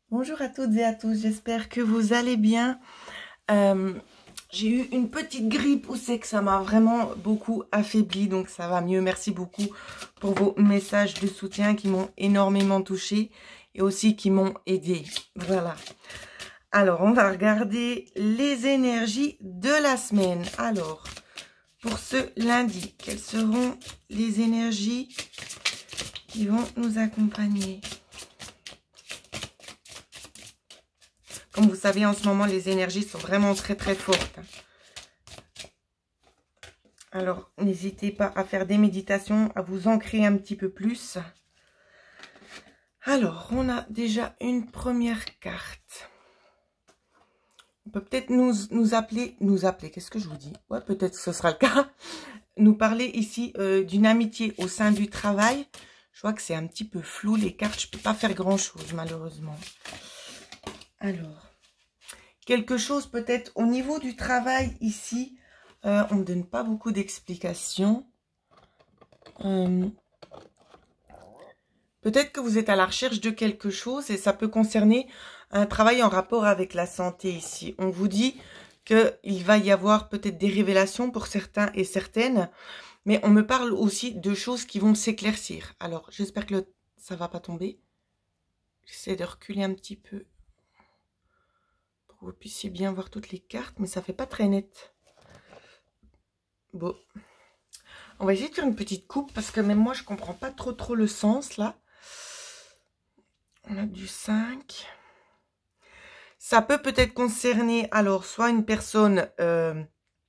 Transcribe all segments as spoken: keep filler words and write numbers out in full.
Bonjour à toutes et à tous, j'espère que vous allez bien. Euh, j'ai eu une petite grippe où c'est que ça m'a vraiment beaucoup affaibli, donc ça va mieux. Merci beaucoup pour vos messages de soutien qui m'ont énormément touchée et aussi qui m'ont aidé. Voilà. Alors, on va regarder les énergies de la semaine. Alors, pour ce lundi, quelles seront les énergies qui vont nous accompagner ? Comme vous savez, en ce moment, les énergies sont vraiment très, très fortes. Alors, n'hésitez pas à faire des méditations, à vous ancrer un petit peu plus. Alors, on a déjà une première carte. On peut peut-être nous, nous appeler, nous appeler, qu'est-ce que je vous dis? Ouais, peut-être que ce sera le cas. Nous parler ici euh, d'une amitié au sein du travail. Je vois que c'est un petit peu flou, les cartes. Je ne peux pas faire grand-chose, malheureusement. Alors, quelque chose peut-être au niveau du travail ici. Euh, on ne donne pas beaucoup d'explications. Euh, Peut-être que vous êtes à la recherche de quelque chose et ça peut concerner un travail en rapport avec la santé ici. On vous dit qu'il va y avoir peut-être des révélations pour certains et certaines, mais on me parle aussi de choses qui vont s'éclaircir. Alors, j'espère que le... ça ne va pas tomber. J'essaie de reculer un petit peu pour que vous puissiez bien voir toutes les cartes, mais ça ne fait pas très net. Bon. On va essayer de faire une petite coupe parce que même moi, je ne comprends pas trop trop le sens là. On a du cinq. Ça peut peut-être concerner, alors, soit une personne, euh,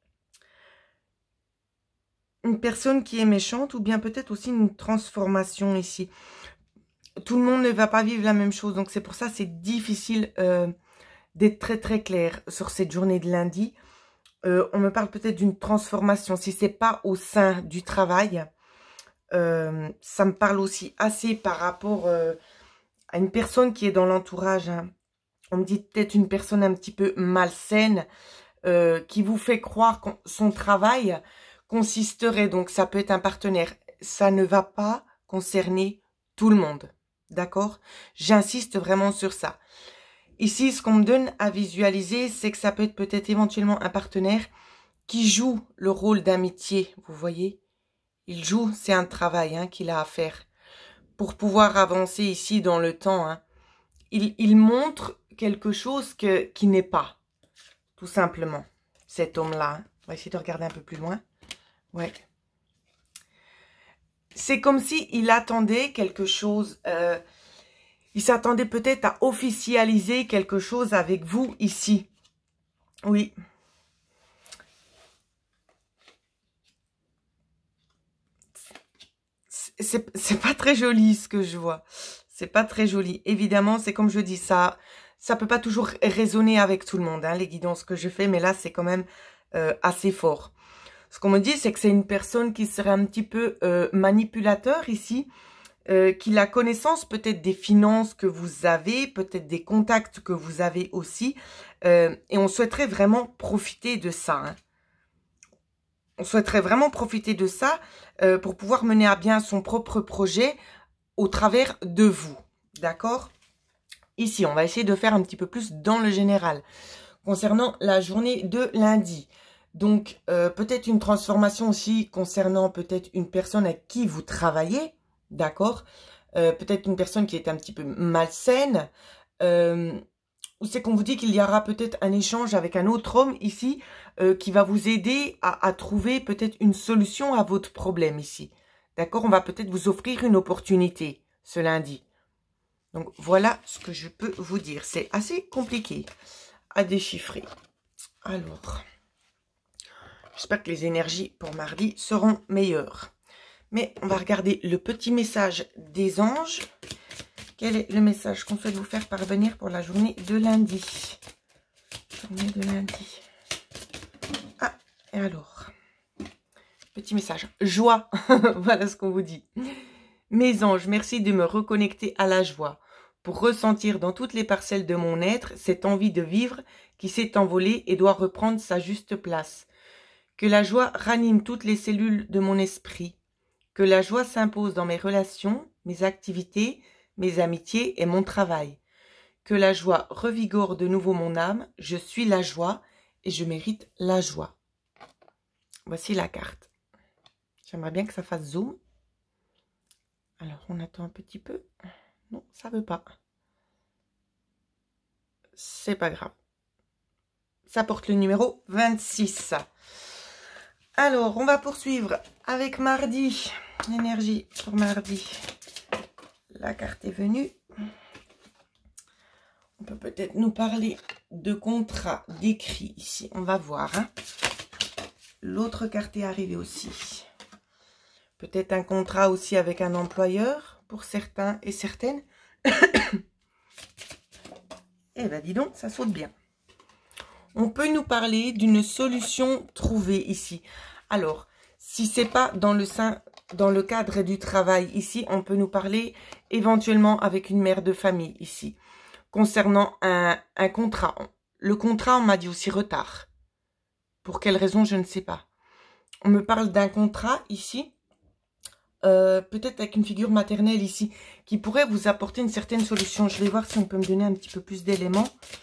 une personne qui est méchante, ou bien peut-être aussi une transformation ici. Tout le monde ne va pas vivre la même chose, donc c'est pour ça que c'est difficile euh, d'être très très clair sur cette journée de lundi. Euh, on me parle peut-être d'une transformation, si c'est pas au sein du travail. Euh, ça me parle aussi assez par rapport euh, à une personne qui est dans l'entourage, hein. On me dit peut-être une personne un petit peu malsaine euh, qui vous fait croire que son travail consisterait, donc ça peut être un partenaire. Ça ne va pas concerner tout le monde, d'accord? J'insiste vraiment sur ça. Ici, ce qu'on me donne à visualiser, c'est que ça peut être peut-être éventuellement un partenaire qui joue le rôle d'amitié, vous voyez? Il joue, c'est un travail hein, qu'il a à faire pour pouvoir avancer ici dans le temps. Hein. Il, il montre quelque chose que, qui n'est pas, tout simplement, cet homme-là. Hein. On va essayer de regarder un peu plus loin. Ouais. C'est comme si il attendait quelque chose, euh, il s'attendait peut-être à officialiser quelque chose avec vous ici. Oui. C'est pas très joli ce que je vois. C'est pas très joli. Évidemment, c'est comme je dis, ça ça peut pas toujours résonner avec tout le monde, hein, les guidances que je fais, mais là, c'est quand même euh, assez fort. Ce qu'on me dit, c'est que c'est une personne qui serait un petit peu euh, manipulateur ici, euh, qui a connaissance peut-être des finances que vous avez, peut-être des contacts que vous avez aussi, euh, et on souhaiterait vraiment profiter de ça. Hein. On souhaiterait vraiment profiter de ça euh, pour pouvoir mener à bien son propre projet au travers de vous. D'accord ? Ici, on va essayer de faire un petit peu plus dans le général. Concernant la journée de lundi. Donc, euh, peut-être une transformation aussi concernant peut-être une personne avec qui vous travaillez. D'accord ? euh, Peut-être une personne qui est un petit peu malsaine. Euh, ou c'est qu'on vous dit qu'il y aura peut-être un échange avec un autre homme ici euh, qui va vous aider à, à trouver peut-être une solution à votre problème ici. D'accord? On va peut-être vous offrir une opportunité ce lundi. Donc, voilà ce que je peux vous dire. C'est assez compliqué à déchiffrer. Alors, j'espère que les énergies pour mardi seront meilleures. Mais on va regarder le petit message des anges. Quel est le message qu'on souhaite vous faire parvenir pour la journée de lundi? Journée de lundi. Ah, et alors? Petit message. Joie. Voilà ce qu'on vous dit. Mes anges, merci de me reconnecter à la joie, pour ressentir dans toutes les parcelles de mon être cette envie de vivre qui s'est envolée et doit reprendre sa juste place. Que la joie ranime toutes les cellules de mon esprit. Que la joie s'impose dans mes relations, mes activités, mes amitiés et mon travail. Que la joie revigore de nouveau mon âme. Je suis la joie et je mérite la joie. Voici la carte. J'aimerais bien que ça fasse zoom. Alors, on attend un petit peu. Non, ça ne veut pas. C'est pas grave. Ça porte le numéro vingt-six. Alors, on va poursuivre avec mardi. L'énergie pour mardi. La carte est venue. On peut peut-être nous parler de contrat, d'écrit ici. On va voir. Hein. L'autre carte est arrivée aussi. Peut-être un contrat aussi avec un employeur pour certains et certaines. Eh bien, dis donc, ça saute bien. On peut nous parler d'une solution trouvée ici. Alors, si ce n'est pas dans le sein, dans le cadre du travail ici, on peut nous parler éventuellement avec une mère de famille ici. Concernant un, un contrat. Le contrat, on m'a dit aussi retard. Pour quelle raison, je ne sais pas. On me parle d'un contrat ici. Euh, peut-être avec une figure maternelle ici, qui pourrait vous apporter une certaine solution. Je vais voir si on peut me donner un petit peu plus d'éléments.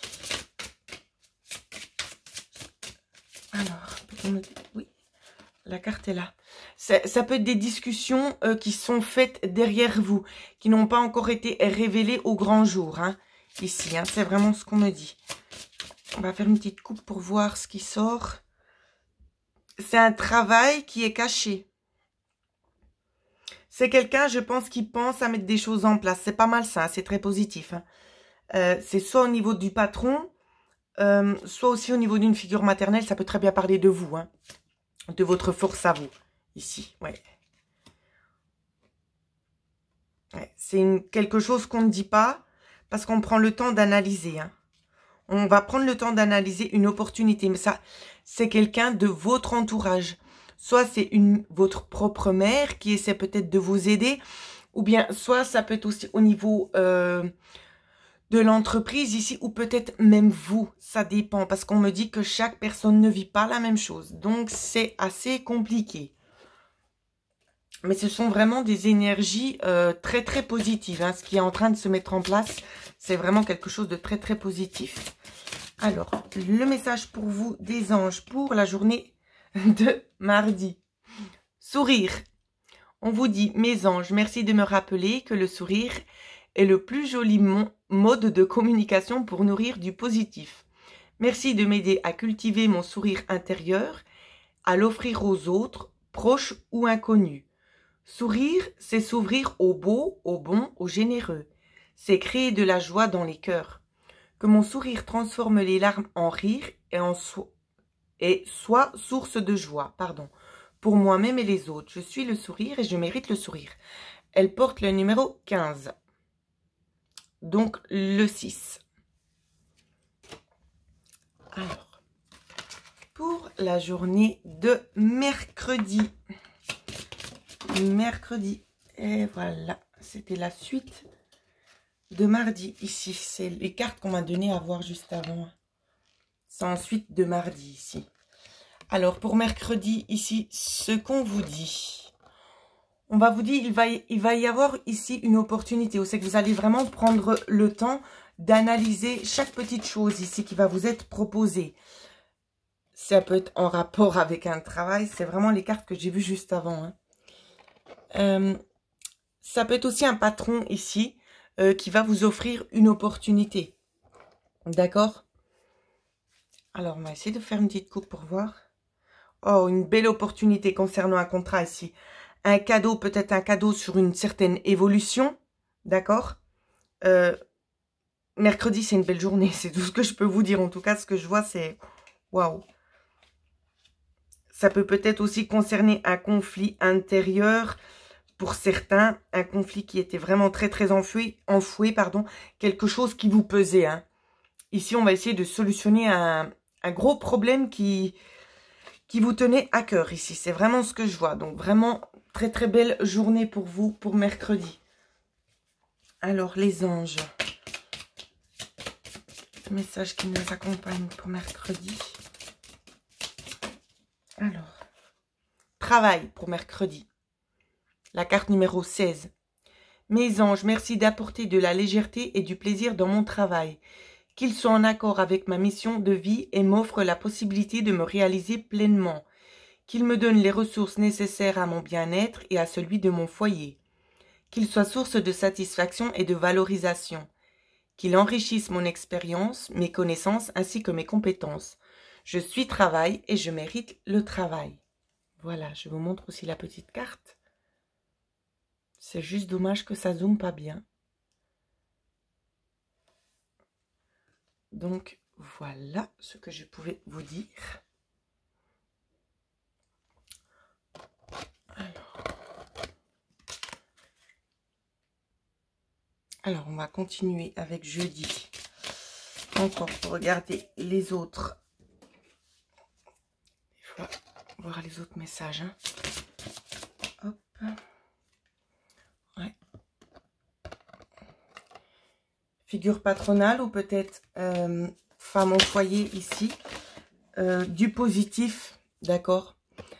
Alors, peut-on me dire... Oui, la carte est là. Ça, ça peut être des discussions euh, qui sont faites derrière vous, qui n'ont pas encore été révélées au grand jour. Hein, ici, hein, c'est vraiment ce qu'on me dit. On va faire une petite coupe pour voir ce qui sort. C'est un travail qui est caché. C'est quelqu'un, je pense, qui pense à mettre des choses en place. C'est pas mal ça, c'est très positif. Hein. Euh, c'est soit au niveau du patron, euh, soit aussi au niveau d'une figure maternelle. Ça peut très bien parler de vous, hein, de votre force à vous, ici. Ouais. Ouais, c'est quelque chose qu'on ne dit pas parce qu'on prend le temps d'analyser. Hein. On va prendre le temps d'analyser une opportunité. Mais ça, c'est quelqu'un de votre entourage. Soit c'est une votre propre mère qui essaie peut-être de vous aider, ou bien soit ça peut être aussi au niveau euh, de l'entreprise ici, ou peut-être même vous, ça dépend, parce qu'on me dit que chaque personne ne vit pas la même chose, donc c'est assez compliqué. Mais ce sont vraiment des énergies euh, très très positives, hein. Ce qui est en train de se mettre en place, c'est vraiment quelque chose de très très positif. Alors, le message pour vous des anges pour la journée de mardi. Sourire. On vous dit, mes anges, merci de me rappeler que le sourire est le plus joli mode de communication pour nourrir du positif. Merci de m'aider à cultiver mon sourire intérieur, à l'offrir aux autres, proches ou inconnus. Sourire, c'est s'ouvrir au beau, au bon, au généreux. C'est créer de la joie dans les cœurs. Que mon sourire transforme les larmes en rire et en so et soit source de joie, pardon, pour moi-même et les autres. Je suis le sourire et je mérite le sourire. Elle porte le numéro quinze. Donc, le six. Alors, pour la journée de mercredi. Mercredi. Et voilà, c'était la suite de mardi. Ici, c'est les cartes qu'on m'a données à voir juste avant. C'est ensuite de mardi ici. Alors, pour mercredi, ici, ce qu'on vous dit. On va vous dire, il va, y, il va y avoir ici une opportunité. C'est que vous allez vraiment prendre le temps d'analyser chaque petite chose ici qui va vous être proposée. Ça peut être en rapport avec un travail. C'est vraiment les cartes que j'ai vues juste avant. Hein. Euh, ça peut être aussi un patron ici euh, qui va vous offrir une opportunité. D'accord ? Alors, on va essayer de faire une petite coupe pour voir. Oh, une belle opportunité concernant un contrat ici. Un cadeau, peut-être un cadeau sur une certaine évolution. D'accord euh, Mercredi, c'est une belle journée. C'est tout ce que je peux vous dire. En tout cas, ce que je vois, c'est... Waouh. Ça peut peut-être aussi concerner un conflit intérieur pour certains. Un conflit qui était vraiment très, très enfoué. enfoué pardon, quelque chose qui vous pesait. Hein. Ici, on va essayer de solutionner un... un gros problème qui, qui vous tenait à cœur ici. C'est vraiment ce que je vois. Donc, vraiment, très, très belle journée pour vous, pour mercredi. Alors, les anges. Le message qui nous accompagne pour mercredi. Alors, travail pour mercredi. La carte numéro seize. Mes anges, merci d'apporter de la légèreté et du plaisir dans mon travail. Qu'ils soient en accord avec ma mission de vie et m'offrent la possibilité de me réaliser pleinement. Qu'ils me donnent les ressources nécessaires à mon bien-être et à celui de mon foyer. Qu'ils soient source de satisfaction et de valorisation. Qu'ils enrichissent mon expérience, mes connaissances ainsi que mes compétences. Je suis travail et je mérite le travail. Voilà, je vous montre aussi la petite carte. C'est juste dommage que ça zoome pas bien. Donc, voilà ce que je pouvais vous dire. Alors, Alors on va continuer avec jeudi. Encore pour regarder les autres. Il faut voir les autres messages. Hein. Hop. Ouais. Figure patronale ou peut-être euh, femme au foyer ici. Euh, du positif, d'accord.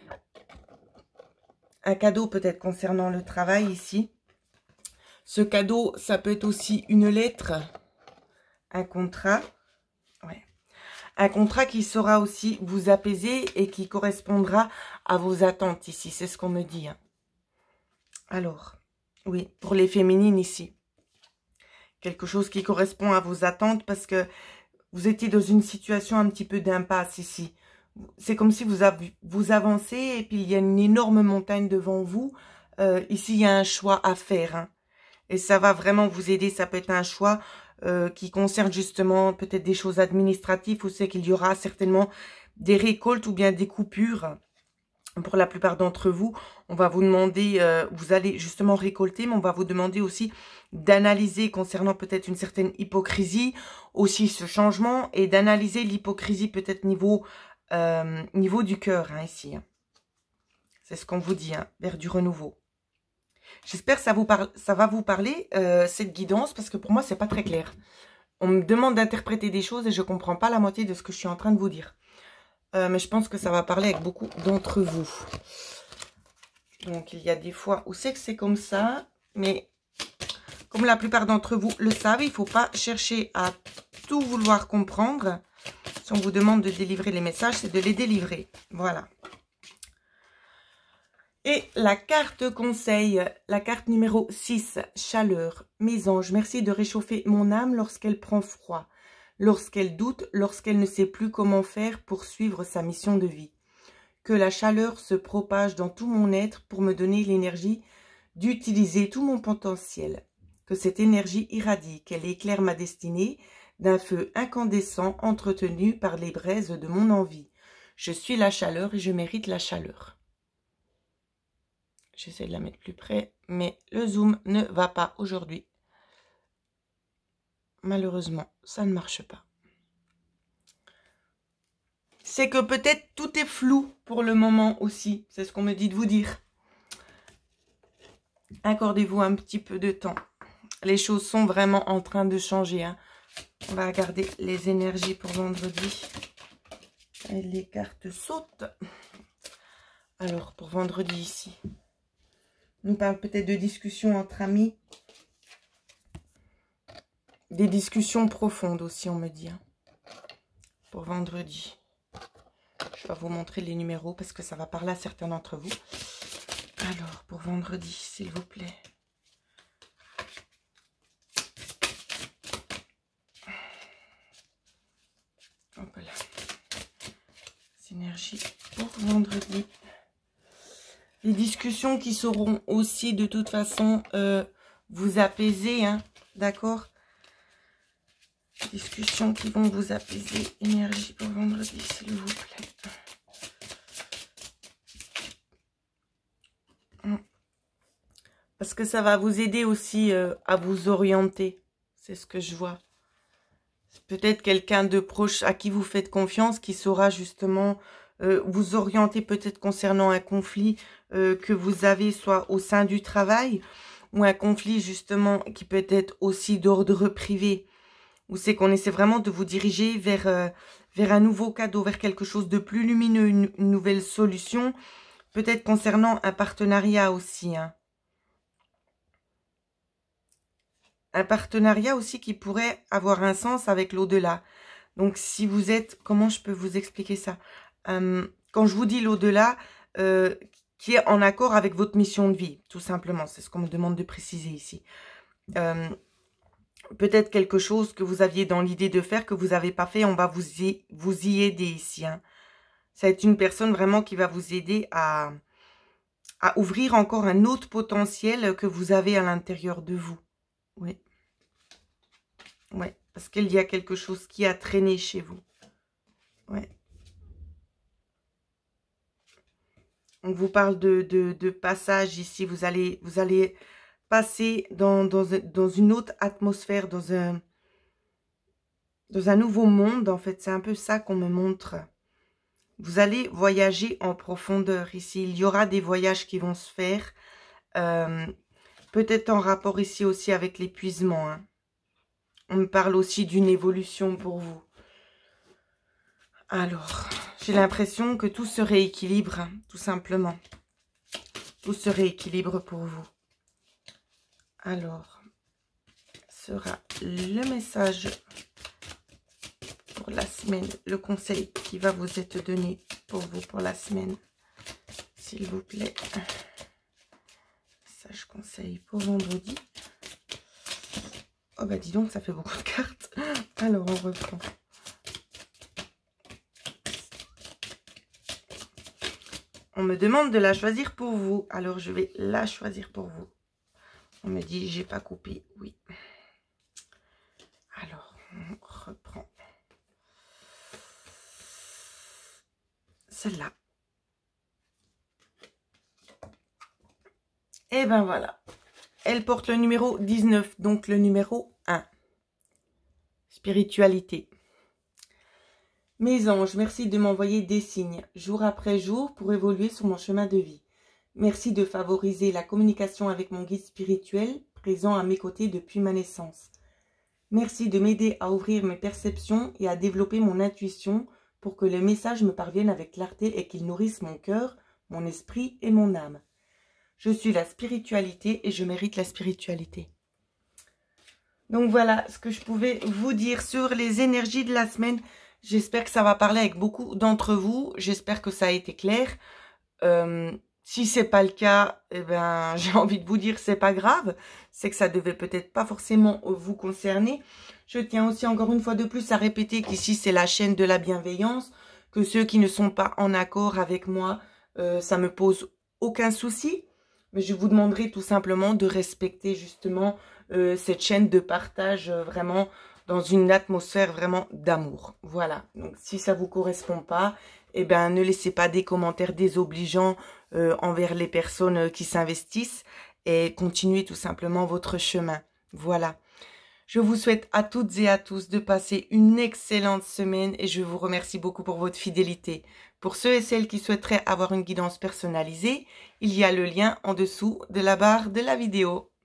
Un cadeau peut-être concernant le travail ici. Ce cadeau, ça peut être aussi une lettre, un contrat. Ouais. Un contrat qui saura aussi vous apaiser et qui correspondra à vos attentes ici. C'est ce qu'on me dit. Hein. Alors, oui, pour les féminines ici. Quelque chose qui correspond à vos attentes parce que vous étiez dans une situation un petit peu d'impasse ici. C'est comme si vous, avez, vous avancez et puis il y a une énorme montagne devant vous. Euh, ici, il y a un choix à faire. Hein. Et ça va vraiment vous aider. Ça peut être un choix euh, qui concerne justement peut-être des choses administratives. Vous savez qu'il y aura certainement des récoltes ou bien des coupures. Pour la plupart d'entre vous, on va vous demander, euh, vous allez justement récolter, mais on va vous demander aussi d'analyser concernant peut-être une certaine hypocrisie, aussi ce changement, et d'analyser l'hypocrisie peut-être niveau, euh, niveau du cœur, hein, ici. Hein. C'est ce qu'on vous dit, hein, vers du renouveau. J'espère que ça, vous parle, ça va vous parler, euh, cette guidance, parce que pour moi, c'est pas très clair. On me demande d'interpréter des choses et je comprends pas la moitié de ce que je suis en train de vous dire. Euh, mais je pense que ça va parler avec beaucoup d'entre vous. Donc, il y a des fois où c'est que c'est comme ça. Mais comme la plupart d'entre vous le savent, il ne faut pas chercher à tout vouloir comprendre. Si on vous demande de délivrer les messages, c'est de les délivrer. Voilà. Et la carte conseil, la carte numéro six, chaleur. Mes anges, merci de réchauffer mon âme lorsqu'elle prend froid. Lorsqu'elle doute, lorsqu'elle ne sait plus comment faire pour suivre sa mission de vie. Que la chaleur se propage dans tout mon être pour me donner l'énergie d'utiliser tout mon potentiel. Que cette énergie irradie, qu'elle éclaire ma destinée d'un feu incandescent entretenu par les braises de mon envie. Je suis la chaleur et je mérite la chaleur. J'essaie de la mettre plus près, mais le zoom ne va pas aujourd'hui. Malheureusement, ça ne marche pas. C'est que peut-être tout est flou pour le moment aussi. C'est ce qu'on me dit de vous dire. Accordez-vous un petit peu de temps. Les choses sont vraiment en train de changer. Hein. On va regarder les énergies pour vendredi. Et les cartes sautent. Alors, pour vendredi ici. On parle peut-être de discussions entre amis. Des discussions profondes aussi, on me dit. Hein, pour vendredi. Je vais vous montrer les numéros parce que ça va parler à certains d'entre vous. Alors, pour vendredi, s'il vous plaît. Hop là. Synergie pour vendredi. Les discussions qui sauront aussi de toute façon euh, vous apaiser, hein, d'accord? Discussions qui vont vous apaiser. Énergie pour vendredi, s'il vous plaît. Parce que ça va vous aider aussi euh, à vous orienter. C'est ce que je vois. Peut-être quelqu'un de proche à qui vous faites confiance qui saura justement euh, vous orienter peut-être concernant un conflit euh, que vous avez soit au sein du travail ou un conflit justement qui peut être aussi d'ordre privé. Où c'est qu'on essaie vraiment de vous diriger vers, euh, vers un nouveau cadeau, vers quelque chose de plus lumineux, une, une nouvelle solution. Peut-être concernant un partenariat aussi. Hein. un partenariat aussi qui pourrait avoir un sens avec l'au-delà. Donc, si vous êtes... Comment je peux vous expliquer ça? euh, Quand je vous dis l'au-delà, euh, qui est en accord avec votre mission de vie, tout simplement. C'est ce qu'on me demande de préciser ici. Euh, Peut-être quelque chose que vous aviez dans l'idée de faire, que vous n'avez pas fait, on va vous y, vous y aider ici. Hein. Ça va être une personne vraiment qui va vous aider à, à ouvrir encore un autre potentiel que vous avez à l'intérieur de vous. Oui. Oui, parce qu'il y a quelque chose qui a traîné chez vous. Oui. On vous parle de, de, de passage ici. Vous allez, vous allez passer dans, dans, dans une autre atmosphère, dans un, dans un nouveau monde. En fait, c'est un peu ça qu'on me montre. Vous allez voyager en profondeur ici. Il y aura des voyages qui vont se faire. Euh, Peut-être en rapport ici aussi avec l'épuisement. Hein. On me parle aussi d'une évolution pour vous. Alors, j'ai l'impression que tout se rééquilibre, hein, tout simplement. Tout se rééquilibre pour vous. Alors, sera le message pour la semaine, le conseil qui va vous être donné pour vous pour la semaine, s'il vous plaît. Message conseil pour vendredi. Oh bah dis donc, ça fait beaucoup de cartes. Alors, on reprend. On me demande de la choisir pour vous. Alors, je vais la choisir pour vous. On me dit, j'ai pas coupé. Oui. Alors, on reprend. Celle-là. Et ben voilà. Elle porte le numéro dix-neuf, donc le numéro un. Spiritualité. Mes anges, merci de m'envoyer des signes, jour après jour, pour évoluer sur mon chemin de vie. Merci de favoriser la communication avec mon guide spirituel, présent à mes côtés depuis ma naissance. Merci de m'aider à ouvrir mes perceptions et à développer mon intuition pour que les messages me parviennent avec clarté et qu'ils nourrissent mon cœur, mon esprit et mon âme. Je suis la spiritualité et je mérite la spiritualité. Donc voilà ce que je pouvais vous dire sur les énergies de la semaine. J'espère que ça va parler avec beaucoup d'entre vous. J'espère que ça a été clair. Euh, si c'est pas le cas, eh ben, j'ai envie de vous dire c'est pas grave. C'est que ça devait peut-être pas forcément vous concerner. Je tiens aussi encore une fois de plus à répéter qu'ici c'est la chaîne de la bienveillance. Que ceux qui ne sont pas en accord avec moi, euh, ça me pose aucun souci. Mais je vous demanderai tout simplement de respecter justement euh, cette chaîne de partage euh, vraiment dans une atmosphère vraiment d'amour. Voilà, donc si ça ne vous correspond pas, eh ben, ne laissez pas des commentaires désobligeants euh, envers les personnes qui s'investissent et continuez tout simplement votre chemin. Voilà. Je vous souhaite à toutes et à tous de passer une excellente semaine et je vous remercie beaucoup pour votre fidélité. Pour ceux et celles qui souhaiteraient avoir une guidance personnalisée, il y a le lien en dessous de la barre de la vidéo.